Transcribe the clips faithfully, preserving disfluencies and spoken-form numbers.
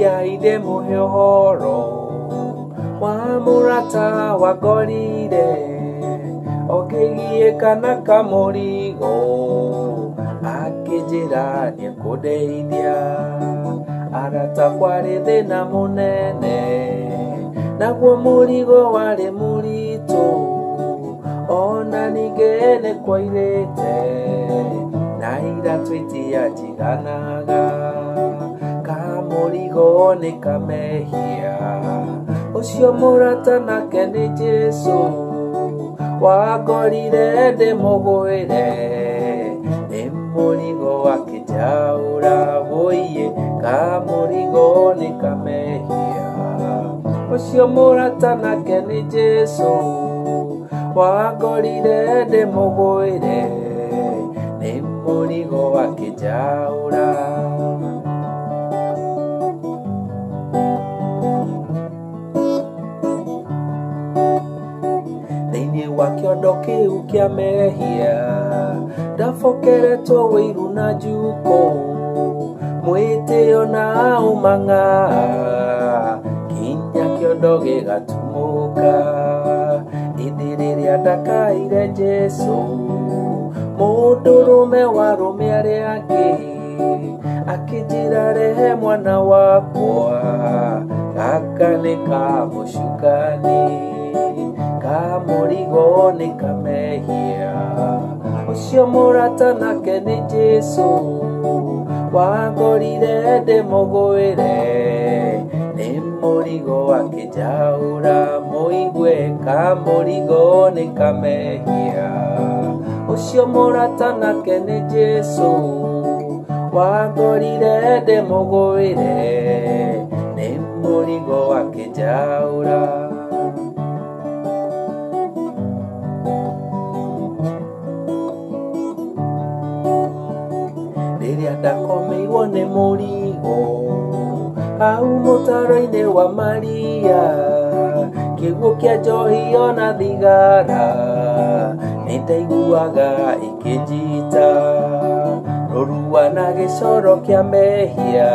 Ngai ndĩmũhe ũhoro wa mũrata wangorire ũkĩgiĩka na kamũrigo akĩnjĩra nĩekũndeithia. Arata kwarĩ thĩna mũnene naguo mũrigo warĩ mũritũ, ona ningĩ nĩ kwairĩte na iratũ itianjiganaga. Kamũrigo nĩ kamehia, ũcio mũrata nake nĩ Jesũ wangorire ndĩmũgwĩre, nĩ mũrigo akĩnjaũra. Woiye kamũrigo nĩ kamehia, ũcio mũrata nake nĩ Jesũ wangorire ndĩmũgwĩre, nĩ mũrigo akĩnjaũra. Thĩinĩ wa kĩondo kĩu kĩa mehia ndabokeretwo wĩiru na njukũ, mwĩtĩo na ũmang'a, kinya kĩondo gĩgatumũka. Hĩndĩ rĩrĩa ndakaire Jesũ, mũndũrũme wa arũme arĩa angĩ akĩnjĩra rehe mwana wakwa, gaka nĩ kamũcukani, kamũrigo nĩ kamehia. Ũcio mũrata nake nĩ Jesũ wangorire ndĩmũgwĩre, nĩ mũrigo akĩnjaũra. Mũigue kamũrigo nĩ kamehia, ũcio mũrata nake nĩ Jesũ wangorire ndĩmũgwĩre, nĩ mũrigo akĩnjaũra. Rĩrĩa ndakomeirwo nĩ mũrigo hau mũtaro-inĩ wa Maria, kĩguũ kĩa njohi ona thigara nĩndaiguaga ikĩnjita. Rũrua na gĩcoro kĩa mehia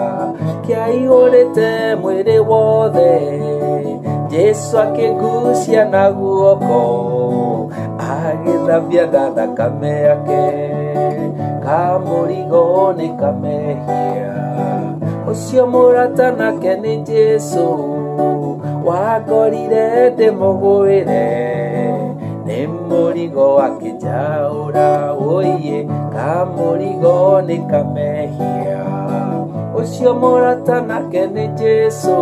kĩaihũrĩte mwĩrĩ wothe, Jesũ akĩngucia na guoko agĩthambia na thakame yake. Kamũrigo nĩ kamehia, ũcio mũrata nake nĩ Jesũ wangorire ndĩmũgwĩre, nĩ mũrigo akĩnjaũra. Woiye kamũrigo nĩ kamehia, ũcio mũrata nake nĩ Jesũ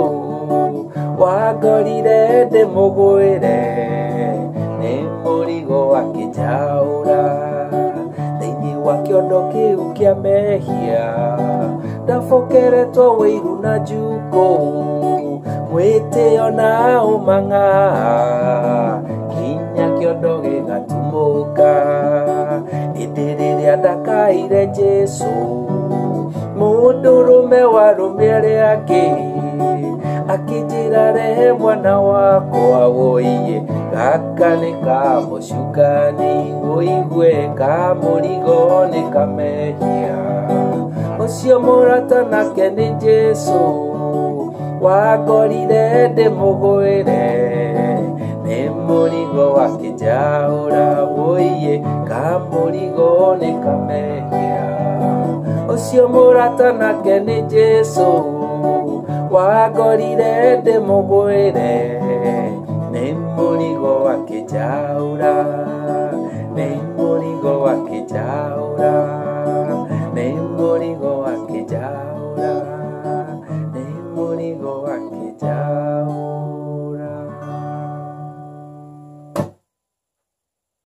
wangorire ndĩmũgwĩre, nĩ mũrigo akĩnjaũra. Thĩinĩ wa kĩondo kĩu kĩa mehia ndabokeretwo wĩiru na njukũ, mwĩtĩo na ũmang'a, kinya kĩondo gĩgatumũka. Hĩndĩ rĩrĩa ndakaire Jesũ, mũndũrũme wa arũme arĩa angĩ akĩnjĩra rehe mwana wakwa. Woiye gaka nĩ kamũcukani, woigue kamũrigo nĩ kamehia, ũcio mũrata nake nĩ Jesũ wangorire ndĩmũgwĩre, nĩ mũrigo akĩnjaũra. Woiye kamũrigo nĩ kamehia, ũcio mũrata nake nĩ Jesũ wangorire ndĩmũgwĩre,